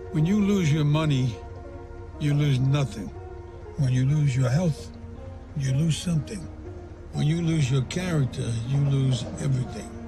When you lose your money, you lose nothing. When you lose your health, you lose something. When you lose your character, you lose everything.